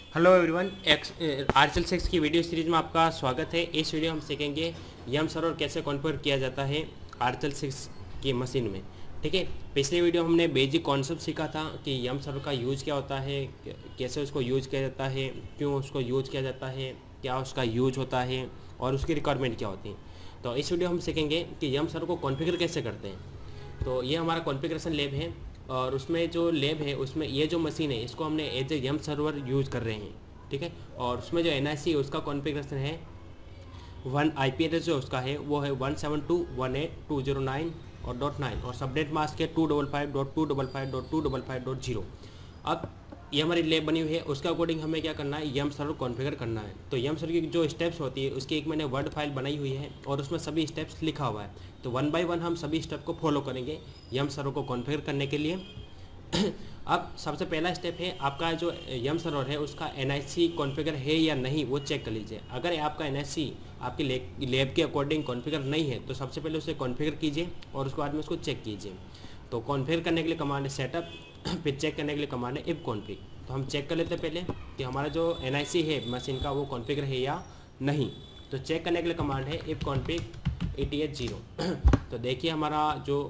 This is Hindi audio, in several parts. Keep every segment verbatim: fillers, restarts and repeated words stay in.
Hello everyone, X RHEL six की वीडियो सीरीज में आपका स्वागत है। इस वीडियो हम सीखेंगे यम सर्वर कैसे कॉन्फ़िगर किया जाता है आरचल सिक्स की मशीन में। ठीक है, पिछले वीडियो हमने बेसिक कॉन्सेप्ट सीखा था कि यम सर्वर का यूज क्या होता है, कैसे उसको यूज किया जाता है, क्यों उसको यूज किया जाता है, क्या उसका यूज होता है और उसकी रिक्वायरमेंट क्या होती है। तो इस वीडियो हम सीखेंगे कि यम सर्वर को कॉन्फ़िगर कैसे करते हैं। तो ये हमारा कॉन्फ़िगरेशन लैब है और उसमें जो लैब है उसमें ये जो मशीन है इसको हमने as a yum server use कर रहे हैं। ठीक है, और उसमें जो एन आई सी है उसका कॉन्फ़िगरेशन है वन आई पी एड्रेस जो उसका है वो है one seven two one eight two zero nine और डॉट नाइन और सबनेट मास्क है two double five dot two double five dot two double five dot zero. अब ये हमारी लैब बनी हुई है, उसके अकॉर्डिंग हमें क्या करना है, यम सर्वर कॉन्फ़िगर करना है। तो यम सर्वर की जो स्टेप्स होती है उसकी एक मैंने वर्ड फाइल बनाई हुई है और उसमें सभी स्टेप्स लिखा हुआ है। तो वन बाय वन हम सभी स्टेप को फॉलो करेंगे यम सर्वर को कॉन्फ़िगर करने के लिए। अब सबसे पहला स्टेप है आपका जो यम सर्वर है उसका एन आई सी कॉन्फ़िगर है या नहीं वो चेक कर लीजिए। अगर आपका एन आई सी आपके लैब के अकॉर्डिंग कॉन्फ़िगर नहीं है तो सबसे पहले उसे कॉन्फ़िगर कीजिए और उसके बाद में उसको चेक कीजिए। तो कॉन्फ़िगर करने के लिए कमांड है सेटअप, फिर चेक करने के लिए कमांड है इफ कॉन्फ़िग। तो हम चेक कर लेते हैं पहले कि हमारा जो एन आई सी है मशीन का वो कॉन्फ़िगर है या नहीं। तो चेक करने के लिए कमांड है ifconfig E T H zero. तो देखिए हमारा जो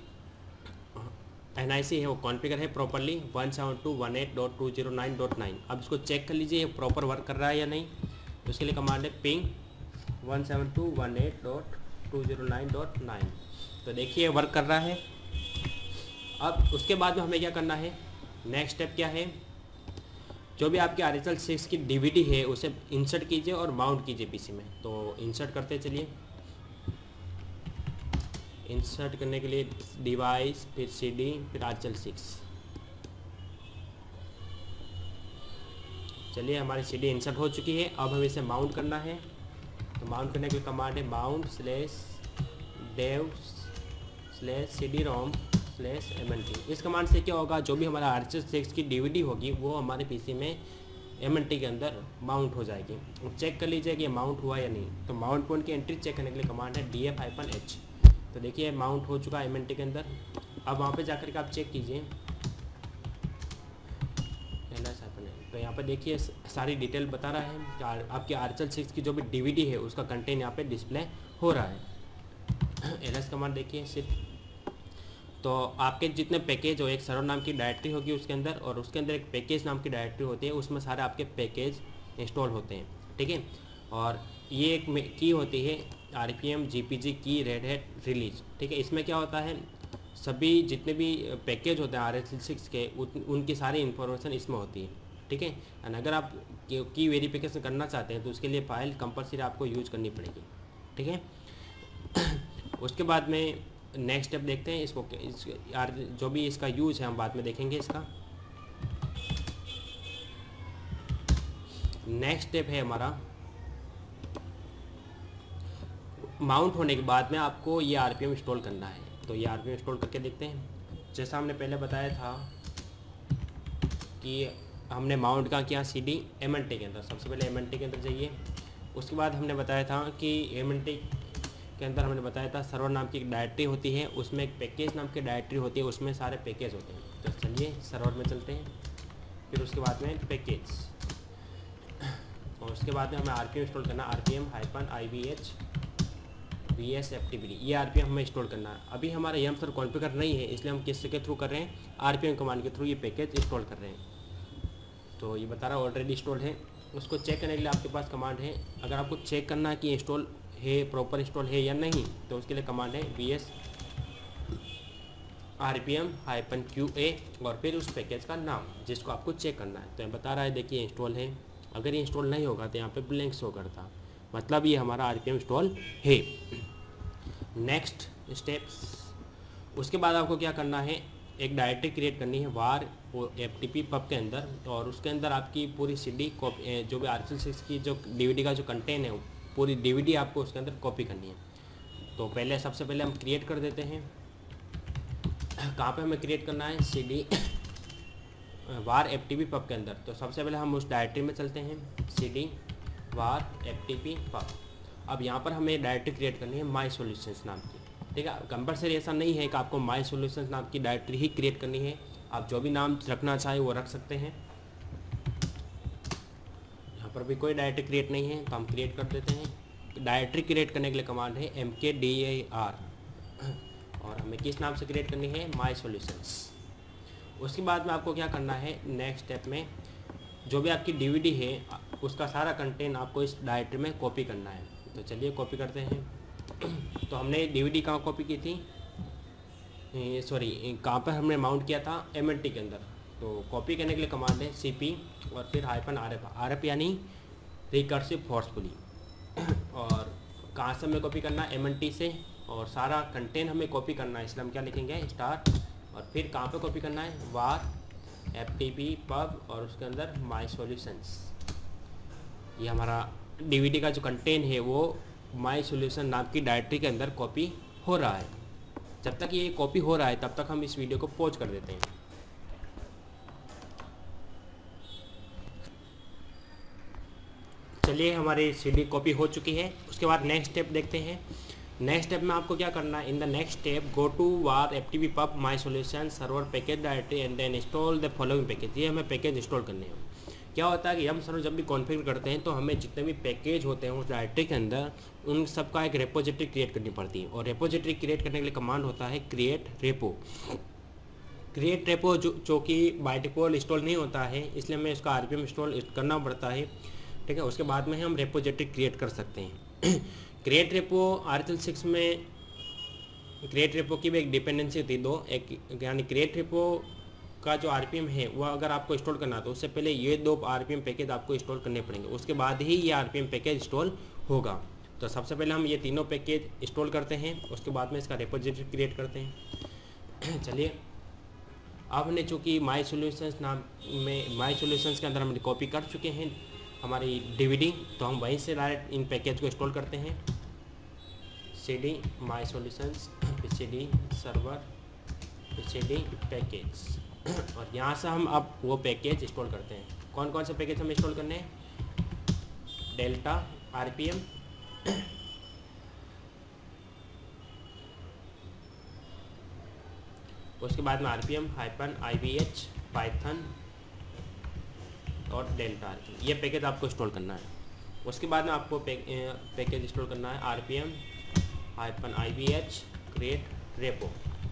एन आई सी है वो कॉन्फ़िगर है properly one seven two one eight dot two zero nine dot nine. अब इसको चेक कर लीजिए ये प्रॉपर वर्क कर रहा है या नहीं। तो उसके लिए कमांड है ping one seven two one eight dot two zero nine dot nine. तो देखिए वर्क कर रहा है। अब उसके बाद में हमें क्या करना है, नेक्स्ट स्टेप क्या है, जो भी आपके आर एच एल सिक्स की डी वी डी है उसे इंसर्ट कीजिए और माउंट कीजिए पी सी में। तो इंसर्ट करते चलिए। इंसर्ट करने के लिए डिवाइस, फिर सी डी, फिर आर एच एल सिक्स। चलिए हमारी सी डी इंसर्ट हो चुकी है। अब हमें इसे माउंट करना है। तो माउंट करने के लिए कमांड है mount slash dev slash C D ROM slash M N T. इस कमांड से क्या होगा, जो भी हमारा आर एच एल सिक्स की डी वी डी होगी वो हमारे पी सी में एम एन टी के अंदर माउंट हो जाएगी। चेक कर लीजिए कि ये माउंट हुआ या नहीं। तो माउंट पॉइंट की एंट्री चेक करने के लिए कमांड है डी एफ हाइफन एच। तो देखिए माउंट हो चुका है एम एन टी के अंदर। अब वहाँ पे जाकर के आप चेक कीजिए। तो यहाँ पे देखिए सारी डिटेल बता रहा है। आपके आर एच एल सिक्स की जो भी डी वी डी है उसका कंटेंट यहाँ पे डिस्प्ले हो रहा है। एल एस कमांड देखिए सिर्फ। तो आपके जितने पैकेज हो, एक सर्वर नाम की डायरेक्टरी होगी उसके अंदर और उसके अंदर एक पैकेज नाम की डायरेक्टरी होती है, उसमें सारे आपके पैकेज इंस्टॉल होते हैं। ठीक है, और ये एक की होती है R P M G P G की रेड हैट रिलीज। ठीक है, इसमें क्या होता है, सभी जितने भी पैकेज होते हैं आर एच एल सिक्स के उन, उनकी सारी इन्फॉर्मेशन इसमें होती है। ठीक है, एंड अगर आप की वेरिफिकेशन करना चाहते हैं तो उसके लिए फाइल कंपलसरी आपको यूज करनी पड़ेगी। ठीक है, उसके बाद में नेक्स्ट स्टेप देखते हैं इसको। इस यार जो भी इसका यूज है हम बाद में देखेंगे। इसका नेक्स्ट स्टेप है हमारा माउंट होने के बाद में आपको ये आर पी एम इंस्टॉल करना है। तो ये आर पी एम इंस्टॉल करके देखते हैं। जैसा हमने पहले बताया था कि हमने माउंट का किया C D M N T के अंदर। सबसे पहले एम एन टी के अंदर जाइए। उसके बाद हमने बताया था कि एम एन टी के अंदर हमने बताया था सर्वर नाम की एक डायरेक्टरी होती है, उसमें एक पैकेज नाम की डायरेक्टरी होती है, उसमें सारे पैकेज होते हैं। तो चलिए सर्वर में चलते हैं। फिर उसके बाद में पैकेज और उसके बाद में हमें आर पी एम इंस्टॉल करना है। R P M hyphen I V H V S F T B D, ये आर पी एम हमें इंस्टॉल करना है। अभी हमारा यम सर्वर कॉन्फ़िगर नहीं है इसलिए हम किसके के थ्रू कर रहे हैं, आर पी एम कमांड के थ्रू ये पैकेज इंस्टॉल कर रहे हैं। तो ये बता रहा है ऑलरेडी इंस्टॉल है। उसको चेक करने के लिए आपके पास कमांड है। अगर आपको चेक करना है कि इंस्टॉल है, प्रॉपर इंस्टॉल है या नहीं, तो उसके लिए कमांड है V S R P M hyphen Q A और फिर उस पैकेज का नाम जिसको आपको चेक करना है। तो ये बता रहा है देखिए इंस्टॉल है। अगर ये इंस्टॉल नहीं होगा तो यहाँ पे ब्लैंक शो करता, मतलब ये हमारा आर पी एम इंस्टॉल है। नेक्स्ट स्टेप्स, उसके बाद आपको क्या करना है, एक डायरेक्टरी क्रिएट करनी है var F T P pub के अंदर और उसके अंदर आपकी पूरी सी डी कॉपी, जो भी आर एच एल सिक्स की जो डी वी डी का जो कंटेंट है पूरी डी वी डी आपको उसके अंदर कॉपी करनी है। तो पहले सबसे पहले हम क्रिएट कर देते हैं। कहाँ पे हमें क्रिएट करना है, C D var F T P pub के अंदर। तो सबसे पहले हम उस डायरेक्टरी में चलते हैं, C D var F T P pub. अब यहाँ पर हमें डायरेक्टरी क्रिएट करनी है माई सॉल्यूशंस नाम की। ठीक है, कंपलसरी ऐसा नहीं है कि आपको माई सॉल्यूशंस नाम की डायरेक्टरी ही क्रिएट करनी है, आप जो भी नाम रखना चाहें वो रख सकते हैं। पर भी कोई डायरेक्टरी क्रिएट नहीं है तो हम क्रिएट कर देते हैं। डायरेक्टरी क्रिएट करने के लिए कमांड है एम के डी ए आर, और हमें किस नाम से क्रिएट करनी है, माई सॉल्यूशंस। उसके बाद में आपको क्या करना है, नेक्स्ट स्टेप में जो भी आपकी डीवीडी है उसका सारा कंटेंट आपको इस डायरेक्टरी में कॉपी करना है। तो चलिए कॉपी करते हैं। तो हमने डीवीडी कहाँ कॉपी की थी, सॉरी कहाँ पर हमने माउंट किया था, एम एन टी के अंदर। तो कॉपी करने के लिए कमांड है सी पी और फिर hyphen R F, R F यानी रिकर्सिव फोर्सफुली। और कहाँ से हमें कॉपी करना है, एम एन टी से, और सारा कंटेंट हमें कॉपी करना है, इसलिए हम क्या लिखेंगे, स्टार्ट, और फिर कहाँ पे कॉपी करना है, var F T P pub और उसके अंदर माई सॉल्यूशंस। ये हमारा डीवीडी का जो कंटेंट है वो माई सॉल्यूशन नाम की डायरेक्टरी के अंदर कॉपी हो रहा है। जब तक ये कॉपी हो रहा है तब तक हम इस वीडियो को पॉज कर देते हैं। चलिए हमारी सीडी कॉपी हो चुकी है। उसके बाद नेक्स्ट स्टेप देखते हैं। नेक्स्ट स्टेप में आपको क्या करना है, in the next step go to var F T P pub my solution server package directory and then install the following package. ये हमें पैकेज इंस्टॉल करने हैं। क्या होता है कि हम सर्वर जब भी कॉन्फ़िगर करते हैं तो हमें जितने भी पैकेज होते हैं उस डायरेक्टरी के अंदर उन सब का एक रेपोजिटरी क्रिएट करनी पड़ती है। और रेपोजिटरी क्रिएट करने के लिए कमांड होता है क्रिएट रेपो। क्रिएट रेपो जो जो कि बाय डिफॉल्ट इंस्टॉल नहीं होता है, इसलिए हमें इसका आरपीएम इंस्टॉल करना पड़ता है। ठीक है, उसके बाद में हम रेपोजिटरी क्रिएट कर सकते हैं। Create repo R H L six में क्रिएट रेपो की भी एक डिपेंडेंसी थी दो, एक यानी क्रिएट रेपो का जो आरपीएम है वो अगर आपको इंस्टॉल करना तो उससे पहले ये दो आरपीएम पैकेज आपको इंस्टॉल करने पड़ेंगे, उसके बाद ही ये आरपीएम पैकेज इंस्टॉल होगा। तो सबसे पहले हम ये तीनों पैकेज इंस्टॉल करते हैं, उसके बाद में इसका रेपोजिटरी क्रिएट करते हैं। चलिए अब हमने चूँकि माई सॉल्यूशंस नाम में माई सॉल्यूशंस के अंदर हमने कॉपी कर चुके हैं हमारी डीवीडी, तो हम वहीं से डायरेक्ट इन पैकेज को इंस्टॉल करते हैं। C D my solutions, C D server, C D package, और यहाँ से हम अब वो पैकेज इंस्टॉल करते हैं। कौन कौन से पैकेज हम इंस्टॉल करने हैं, डेल्टा आरपीएम, उसके बाद में आरपीएम हाइपन आईवीएच पाइथन और डेल्टा आरपीएम, ये पैकेज आपको इंस्टॉल करना है। उसके बाद में आपको पैकेज इंस्टॉल करना है RPM hyphen IVH create repo.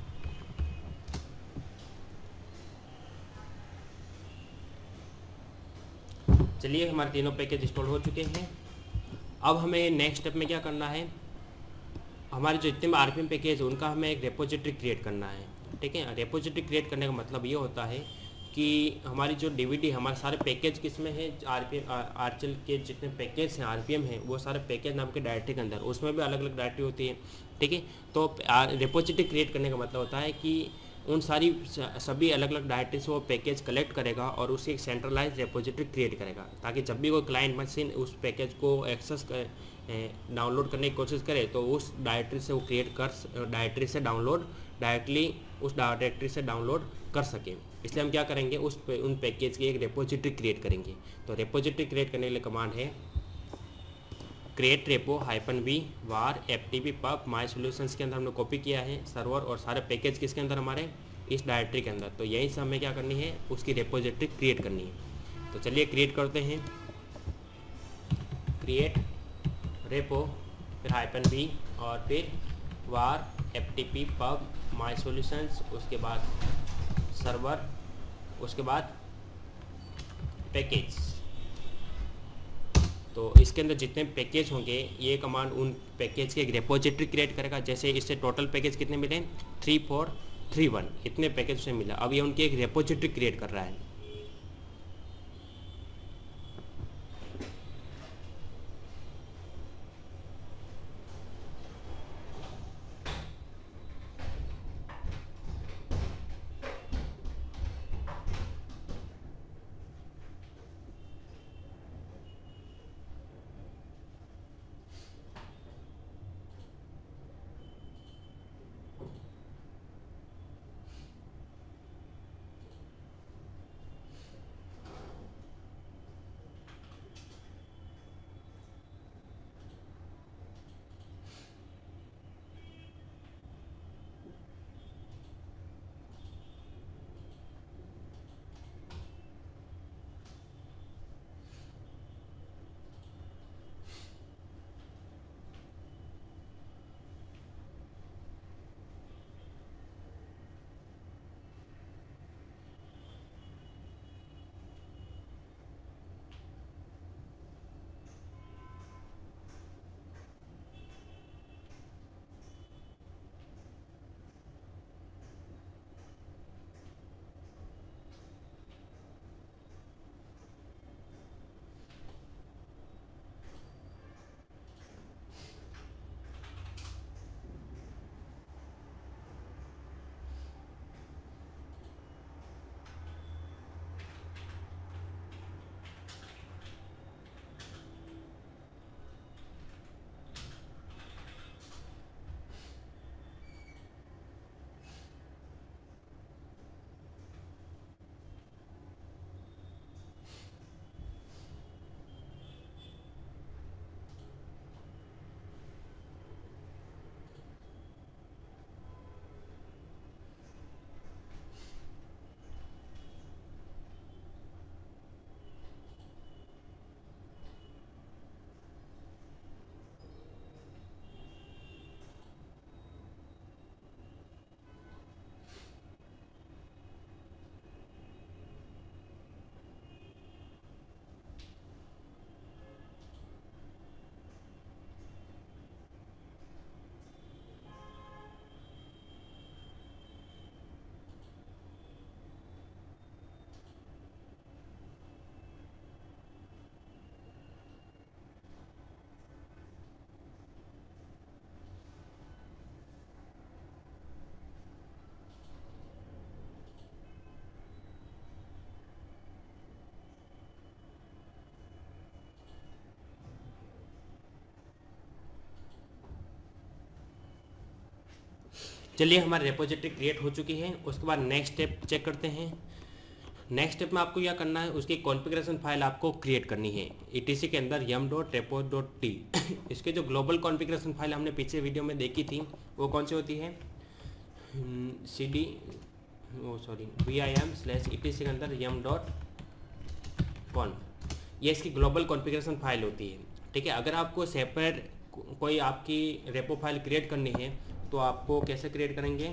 चलिए हमारे तीनों पैकेज इंस्टॉल हो चुके हैं। अब हमें नेक्स्ट स्टेप में क्या करना है, हमारे जो जितने भी आरपीएम पैकेज है उनका हमें एक रेपोजिटरी क्रिएट करना है। ठीक है, रेपोजिटरी क्रिएट करने का मतलब ये होता है कि हमारी जो डीवीडी हमारे सारे पैकेज किस में है, आरपीएम आरचेल के जितने पैकेज हैं आरपीएम है वो सारे पैकेज नाम के डायरेक्टरी के अंदर, उसमें भी अलग अलग डायरेक्टरी होती है। ठीक है, तो रेपोजिटरी क्रिएट करने का मतलब होता है कि उन सारी सभी अलग अलग डायरेक्टरी से वो पैकेज कलेक्ट करेगा और उसकी एक सेंट्रलाइज रेपोजिटरी क्रिएट करेगा, ताकि जब भी कोई क्लाइंट मशीन उस पैकेज को एक्सेस कर डाउनलोड करने की कोशिश करे तो उस डायरेक्टरी से वो क्रिएट कर डायरेक्टरी से डाउनलोड डायरेक्टली उस डायरेक्टरी से डाउनलोड कर सके। इसलिए हम क्या करेंगे, उस पे, उन पैकेज की एक रेपोजिटरी क्रिएट करेंगे। तो रेपोजिटरी क्रिएट करने के लिए कमांड है create repo hyphen V var F T P pub my solutions के अंदर हमने कॉपी किया है सर्वर और सारे पैकेज किसके अंदर, हमारे इस डायरेक्टरी के अंदर। तो यहीं से हमें क्या करनी है, उसकी रेपोजिटरी क्रिएट करनी है। तो चलिए क्रिएट करते हैं, क्रिएट रेपो फिर हाइपन वी और फिर var F T P pub my solutions, उसके बाद सर्वर, उसके बाद पैकेज। तो इसके अंदर जितने पैकेज होंगे ये कमांड उन पैकेज की एक रेपोजिटरी क्रिएट करेगा। जैसे इससे टोटल पैकेज कितने मिले, थ्री फोर थ्री वन, इतने पैकेज से मिला। अब ये उनकी एक रेपोजिटरी क्रिएट कर रहा है। चलिए हमारी रेपोजिटरी क्रिएट हो चुकी है। उसके बाद नेक्स्ट स्टेप चेक करते हैं। नेक्स्ट स्टेप में आपको क्या करना है, उसकी कॉन्फ़िगरेशन फाइल आपको क्रिएट करनी है ईटीसी के अंदर yum dot repo dot T. इसके जो ग्लोबल कॉन्फ़िगरेशन फाइल हमने पीछे वीडियो में देखी थी वो कौन सी होती है, C D O sorry V I M slash E T C के अंदर यम डॉट कॉन्फ, ये इसकी ग्लोबल कॉन्फ़िगरेशन फाइल होती है। ठीक है, अगर आपको सेपरेट कोई आपकी रेपो फाइल क्रिएट करनी है तो आपको कैसे क्रिएट करेंगे,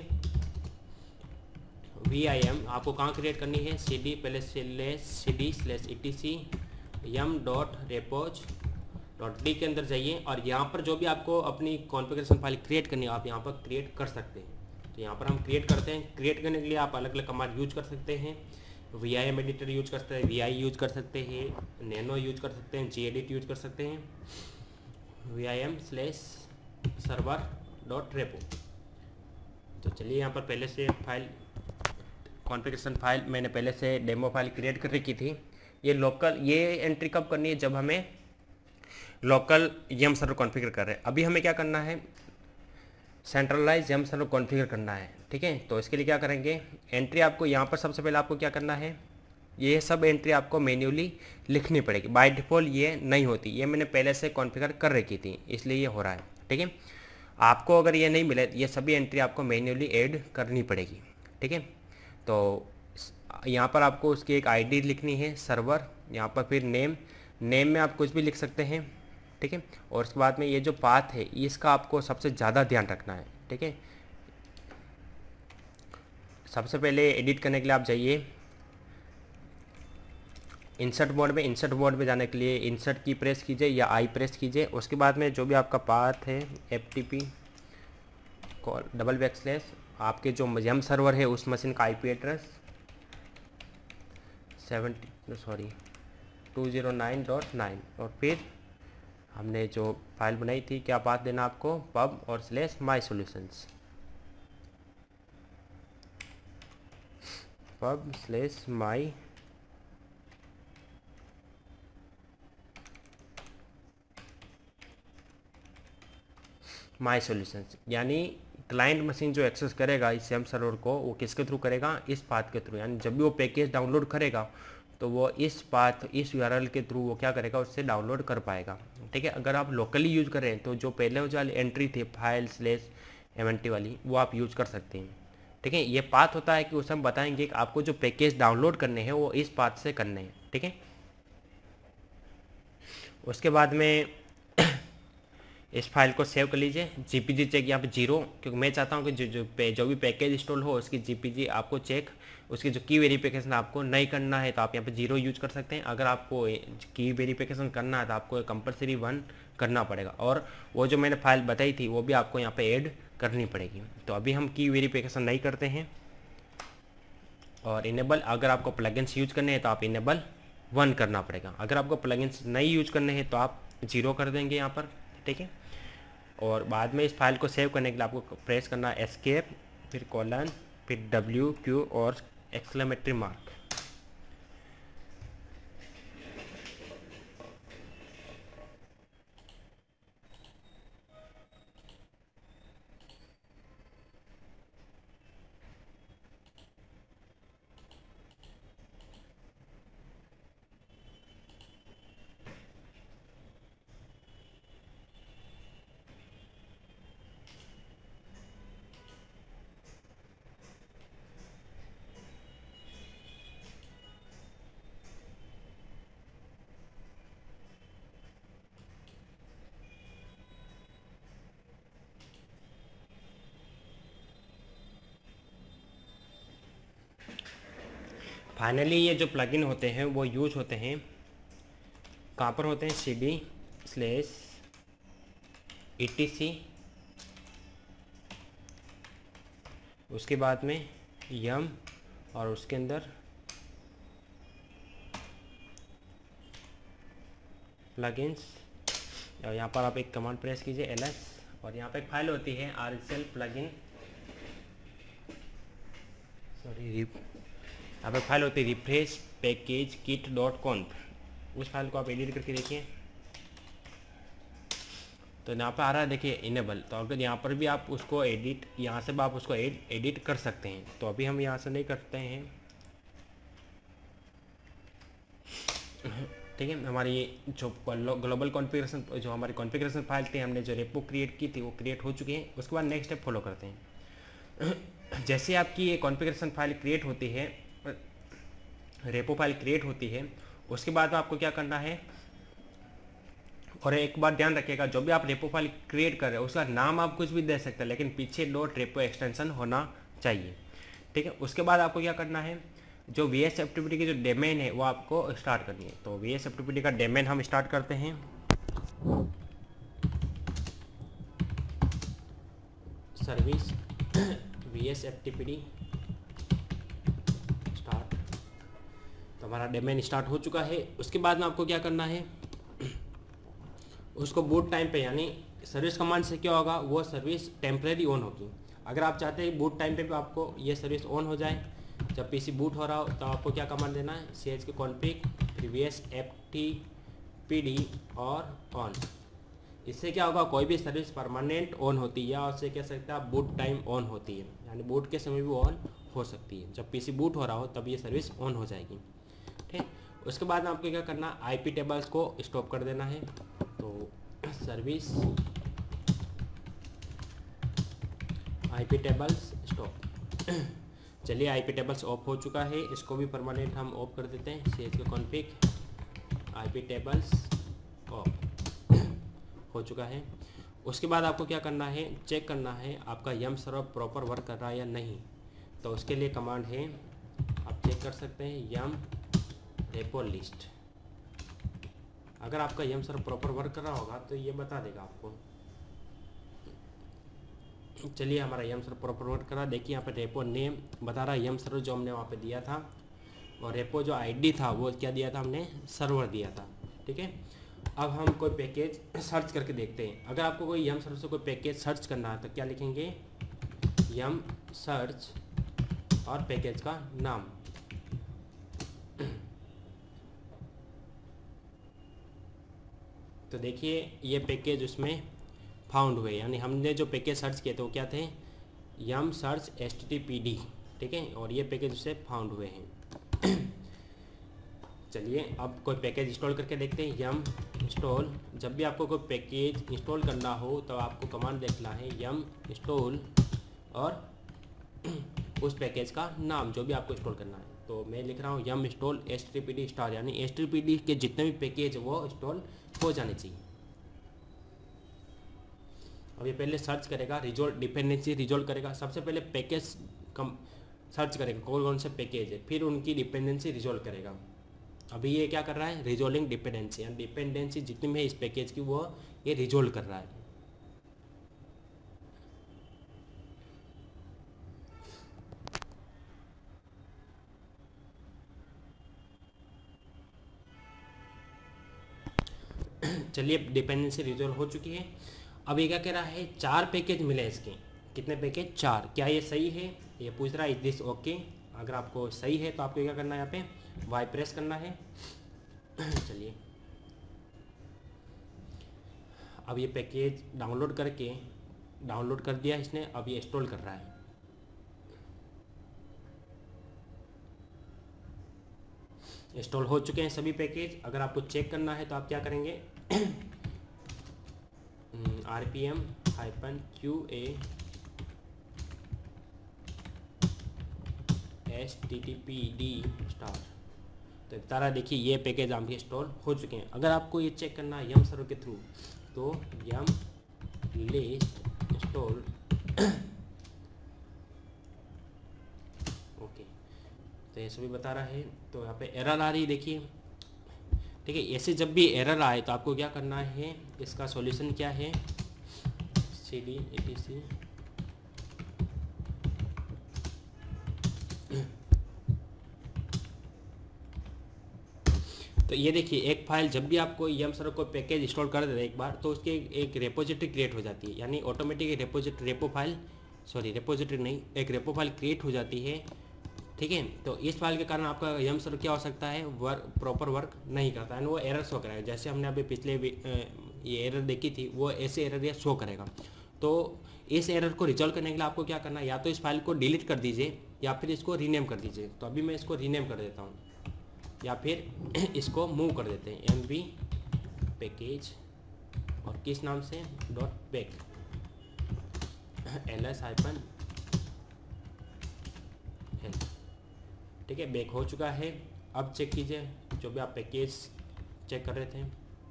वी आई एम आपको कहाँ क्रिएट करनी है, सी डी पहले slash C D slash E T C yum dot repos dot D के अंदर जाइए और यहाँ पर जो भी आपको अपनी कॉन्फ़िगरेशन फाइल क्रिएट करनी है आप यहाँ पर क्रिएट कर सकते हैं। तो यहाँ पर हम क्रिएट करते हैं। क्रिएट करने के लिए आप अलग अलग कमांड यूज कर सकते हैं। V I M editor use कर सकते हैं, वी आई यूज कर सकते हैं, नैनो यूज कर सकते हैं, जी एडिट यूज कर सकते हैं, V I M slash server dot repo. तो चलिए यहाँ पर पहले से फाइल कॉन्फ़िगरेशन फाइल मैंने पहले से डेमो फाइल क्रिएट कर रखी थी। ये लोकल ये एंट्री कब करनी है, जब हमें लोकल यम सर्वर कॉन्फ़िगर कर रहे हैं। अभी हमें क्या करना है, सेंट्रलाइज यम सर्वर कॉन्फ़िगर करना है। ठीक है, तो इसके लिए क्या करेंगे, एंट्री आपको यहाँ पर सबसे पहले आपको क्या करना है, ये सब एंट्री आपको मैन्युअली लिखनी पड़ेगी। बाय डिफ़ॉल्ट ये नहीं होती, ये मैंने पहले से कॉन्फ़िगर कर रखी थी इसलिए ये हो रहा है। ठीक है, आपको अगर ये नहीं मिले ये सभी एंट्री आपको मैन्युअली ऐड करनी पड़ेगी। ठीक है, तो यहाँ पर आपको उसकी एक आईडी लिखनी है सर्वर, यहाँ पर फिर नेम, नेम में आप कुछ भी लिख सकते हैं। ठीक है, और उसके बाद में ये जो पाथ है इसका आपको सबसे ज़्यादा ध्यान रखना है। ठीक है, सबसे पहले एडिट करने के लिए आप जाइए इंसर्ट मोड में। इंसर्ट मोड में जाने के लिए इंसर्ट की प्रेस कीजिए या आई प्रेस कीजिए। उसके बाद में जो भी आपका पाथ है F T P colon double back slash आपके जो यम सर्वर है उस मशीन का IP address seventy sorry two zero nine dot nine और फिर हमने जो फाइल बनाई थी क्या पाथ देना आपको, पब और slash my solutions, pub slash my my solutions, यानी क्लाइंट मशीन जो एक्सेस करेगा इस यम सर्वर को वो किसके थ्रू करेगा, इस पाथ के थ्रू। यानी जब भी वो पैकेज डाउनलोड करेगा तो वो इस पाथ इस यूआरएल के थ्रू वो क्या करेगा, उससे डाउनलोड कर पाएगा। ठीक है, अगर आप लोकली यूज कर रहे हैं तो जो पहले वाली एंट्री थी file slash M N T वाली वो आप यूज कर सकते हैं। ठीक है, ये पाथ होता है कि उसे हम बताएंगे कि आपको जो पैकेज डाउनलोड करने हैं वो इस पाथ से करने हैं। ठीक है, उसके बाद में इस फाइल को सेव कर लीजिए। जीपीजी चेक यहाँ पे जीरो, क्योंकि मैं चाहता हूँ कि जो जो, पे, जो भी पैकेज इंस्टॉल हो उसकी जीपीजी आपको चेक, उसकी जो की वेरिफिकेशन आपको नहीं करना है तो आप यहाँ पे जीरो यूज कर सकते हैं। अगर आपको की वेरिफिकेशन करना है तो आपको कंपलसरी वन करना पड़ेगा और वो जो मैंने फाइल बताई थी वो भी आपको यहाँ पे ऐड करनी पड़ेगी। तो अभी हम की वेरिफिकेशन नहीं करते हैं और इनेबल, अगर आपको प्लगइन्स यूज करने हैं तो आप इनेबल वन करना पड़ेगा। अगर आपको प्लगइन्स नहीं यूज करने हैं तो आप जीरो कर देंगे यहाँ पर। ठीक है, और बाद में इस फाइल को सेव करने के लिए आपको प्रेस करना है एस्केप फिर कॉलन फिर डब्ल्यू क्यू और एक्सक्लेमेटरी मार्क। फाइनली ये जो प्लगइन होते हैं वो यूज होते हैं कहाँ पर होते हैं, C D slash E T C, उसके बाद में यम और उसके अंदर प्लगइन्स। और यहाँ पर आप एक कमांड प्रेस कीजिए एल एस और यहाँ पे एक फाइल होती है R H L plugin sorry यहाँ पे फाइल होती है refresh package kit dot conf. उस फाइल को आप एडिट करके देखिए। तो यहाँ पे आ रहा है देखिए इनेबल, तो अगर यहाँ पर भी आप उसको एडिट, यहाँ से भी आप उसको एड एडिट कर सकते हैं। तो अभी हम यहाँ से नहीं करते हैं, ठीक है। हमारी जो ग्लोबल कॉन्फ़िगरेशन, जो हमारी कॉन्फ़िगरेशन फाइल थी, हमने जो रेपो क्रिएट की थी वो क्रिएट हो चुकी है। उसके बाद नेक्स्ट स्टेप फॉलो करते हैं। जैसे आपकी ये कॉन्फ़िगरेशन फाइल क्रिएट होती है, रेपो फाइल क्रिएट होती है, उसके बाद आपको क्या करना है, और एक बात ध्यान रखिएगा, जो भी आप रेपो फाइल क्रिएट कर रहे हो उसका नाम आप कुछ भी दे सकते हैं, लेकिन पीछे डॉट रेपो एक्सटेंशन होना चाहिए, ठीक है। उसके बाद आपको क्या करना है, जो वी एस एफ्टीपीडी की जो डोमेन है वो आपको स्टार्ट करनी है। तो वी एस एफ्टीपीडी का डोमेन हम स्टार्ट करते हैं। Service V S FTPD start, तो हमारा डोमेन स्टार्ट हो चुका है। उसके बाद में आपको क्या करना है, उसको बूट टाइम पे, यानी सर्विस कमांड से क्या होगा, वो सर्विस टेम्परेरी ऑन होगी। अगर आप चाहते हैं बूट टाइम पे भी आपको ये सर्विस ऑन हो जाए, जब पीसी बूट हो रहा हो, तो आपको क्या कमांड देना है, C H K config previous FTPD और ऑन। इससे क्या होगा, कोई भी सर्विस परमानेंट ऑन होती है, या उससे कह सकते हैं आप बूट टाइम ऑन होती है, यानी बूट के समय भी ऑन हो सकती है। जब पीसी बूट हो रहा हो तब ये सर्विस ऑन हो जाएगी, ठीक। उसके बाद आपको क्या करना, आईपी टेबल्स को स्टॉप कर देना है। तो सर्विस आईपी टेबल्स स्टॉप। चलिए आईपी टेबल्स ऑफ हो चुका है, इसको भी परमानेंट हम ऑफ कर देते हैं। C H K config IP tables off हो चुका है। उसके बाद आपको क्या करना है, चेक करना है आपका यम सर्वर प्रॉपर वर्क कर रहा है या नहीं। तो उसके लिए कमांड है, आप चेक कर सकते हैं, यम रेपो लिस्ट। अगर आपका यम सर्वर प्रॉपर वर्क कर रहा होगा तो ये बता देगा आपको। चलिए हमारा यम सर्वर प्रॉपर वर्क कर रहा है। देखिए यहाँ पे रेपो नेम बता रहा है, यम सर्वर जो हमने वहाँ पे दिया था, और रेपो जो आईडी था वो क्या दिया था, हमने सर्वर दिया था, ठीक है। अब हम कोई पैकेज सर्च करके देखते हैं। अगर आपको कोई यम सर्वर से कोई पैकेज सर्च करना है तो क्या लिखेंगे, यम सर्च और पैकेज का नाम। तो देखिए ये पैकेज उसमें फाउंड हुए, यानी हमने जो पैकेज सर्च किए थे वो क्या थे, yum search H T T P D, ठीक है, और ये पैकेज उससे फाउंड हुए हैं। चलिए अब कोई पैकेज इंस्टॉल करके देखते हैं, यम इंस्टॉल। जब भी आपको कोई पैकेज इंस्टॉल करना हो तो आपको कमांड देखना है, यम इंस्टॉल और उस पैकेज का नाम जो भी आपको इंस्टॉल करना है। तो मैं लिख रहा हूँ yum install H T T P D star, यानी H T T P D के जितने भी पैकेज वो इंस्टॉल हो जाने चाहिए। अब ये पहले सर्च करेगा, रिजोल्व डिपेंडेंसी रिजोल्व करेगा। सबसे पहले पैकेज कम सर्च करेगा कौन कौन से पैकेज है, फिर उनकी डिपेंडेंसी रिजोल्व करेगा। अभी ये क्या कर रहा है, रिजोल्विंग डिपेंडेंसी, यानी डिपेंडेंसी जितनी भी है इस पैकेज की वो ये रिजोल्व कर रहा है। चलिए डिपेंडेंसी रिजोल्व हो चुकी है। अब ये क्या कह रहा है, चार पैकेज मिले इसके। कितने पैकेज, चार। क्या ये सही है, ये पूछ रहा है, इज दिस ओके। अगर आपको सही है तो आपको क्या करना है, यहाँ पे वाई प्रेस करना है। चलिए अब ये पैकेज डाउनलोड करके, डाउनलोड कर दिया इसने, अब ये इंस्टॉल कर रहा है। इंस्टॉल हो चुके हैं सभी पैकेज। अगर आपको चेक करना है तो आप क्या करेंगे, R P M hyphen Q A H T T P D star, तो तारा देखिए ये पैकेज आपके इंस्टॉल हो चुके हैं। अगर आपको ये चेक करना है यम सर्वर के थ्रू, तो यम लिस्ट इंस्टॉल ओके, तो ये सभी बता रहा है। तो यहाँ पे एरर आ रही देखिए, ठीक है। ऐसे जब भी एरर आए तो आपको क्या करना है, इसका सॉल्यूशन क्या है, C D A T C तो ये देखिए एक फाइल, जब भी आपको यम सर्वर को पैकेज इंस्टॉल कर देते एक बार, तो उसकी एक रेपोजिटरी क्रिएट हो जाती है, यानी automatic repository repo file sorry repository नहीं एक रेपो फाइल क्रिएट हो जाती है, ठीक है। तो इस फाइल के कारण आपका यम सर्वर क्या हो सकता है, वर्क प्रॉपर वर्क नहीं करता है, वो एरर्स हो रहा है। जैसे हमने अभी पिछले ये एरर देखी थी वो ऐसे एरर ये शो करेगा। तो इस एरर को रिजॉल्व करने के लिए आपको क्या करना है, या तो इस फाइल को डिलीट कर दीजिए या फिर इसको रीनेम कर दीजिए। तो अभी मैं इसको रीनेम कर देता हूँ, या फिर इसको मूव कर देते हैं, एम वी पैकेज और किस नाम से, dot back L S hyphen L. ठीक है, बैक हो चुका है। अब चेक कीजिए जो भी आप पैकेज चेक कर रहे थे।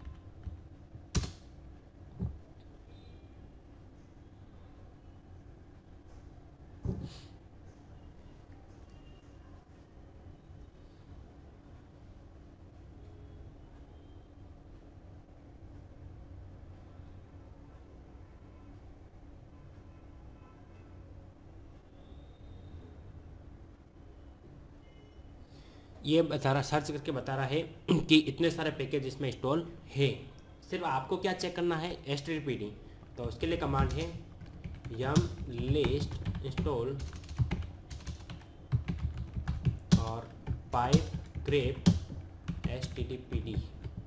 ये बता रहा, सर्च करके बता रहा है कि इतने सारे पैकेज इसमें इंस्टॉल है। सिर्फ आपको क्या चेक करना है, H T T P D. तो उसके लिए कमांड है यम लिस्ट इंस्टॉल और pipe grep H T T P D.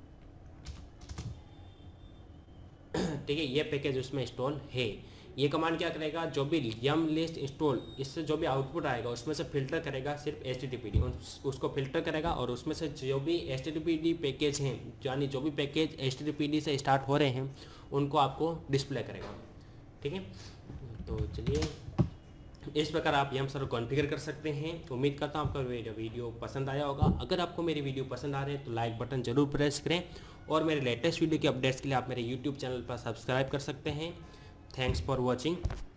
ठीक है, ये पैकेज उसमें इंस्टॉल है। ये कमांड क्या करेगा, जो भी यम लिस्ट इंस्टॉल, इससे जो भी आउटपुट आएगा उसमें से फिल्टर करेगा सिर्फ H T T P D, उसको फिल्टर करेगा और उसमें से जो भी H T T P D package हैं, यानी जो भी package H T T P D से स्टार्ट हो रहे हैं उनको आपको डिस्प्ले करेगा। ठीक है, तो चलिए इस प्रकार आप यम सर्वर कॉन्फ़िगर कर सकते हैं। उम्मीद करता हूँ आपको मेरा वीडियो पसंद आया होगा। अगर आपको मेरी वीडियो पसंद आ रहे हैं तो लाइक बटन जरूर प्रेस करें और मेरे लेटेस्ट वीडियो के अपडेट्स के लिए आप मेरे यूट्यूब चैनल पर सब्सक्राइब कर सकते हैं। Thanks for watching.